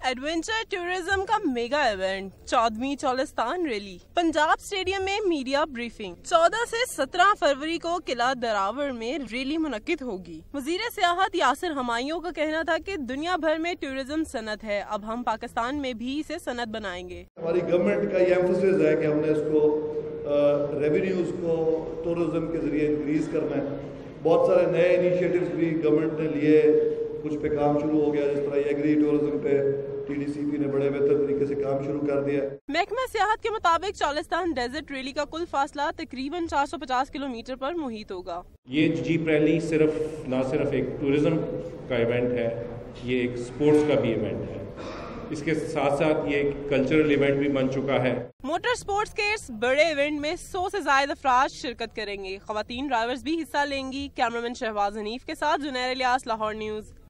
Adventure tourism का mega event 14वीं Cholistan rally Punjab stadium में मीडिया ब्रीफिंग 14 से 17 फरवरी को किला दरावर में रैली मुनक्किद होगी। वजीर सियाहत यासिर हमायूं का कहना था कि दुनिया भर में टूरिज्म सनत है, अब हम पाकिस्तान में भी इसे सनत बनाएंगे। हमारी गवर्नमेंट का ये एम्फोसिस है कि हमने इसको रेवेन्यूज को टूरिज्म के जरिए इंक्रीज करना है। बहुत सारे नए इनिशिएटिव्स भी गवर्नमेंट ने लिए, कुछ पे काम शुरू हो गया, जिस तरह एग्री टूरिज्म पे TDCP ने बड़े बेहतर तरीके से काम शुरू कर दिया। महकमा सियाहत के मुताबिक चौलिस्तान डेजर्ट रैली का कुल फासला तकरीबन 450 किलोमीटर पर मुहित होगा। ये जीप रैली न सिर्फ एक टूरिज्म का इवेंट है, ये एक स्पोर्ट्स का भी इवेंट है। इसके साथ साथ ये एक कल्चरल इवेंट भी बन चुका है। मोटर स्पोर्ट्स के इस बड़े इवेंट में 100 से ज्यादा अफराद शिरकत करेंगे। खवातीन ड्राइवर्स भी हिस्सा लेंगी। कैमरामैन शहबाज हनीफ के साथ जुनैर इलियास, लाहौर न्यूज।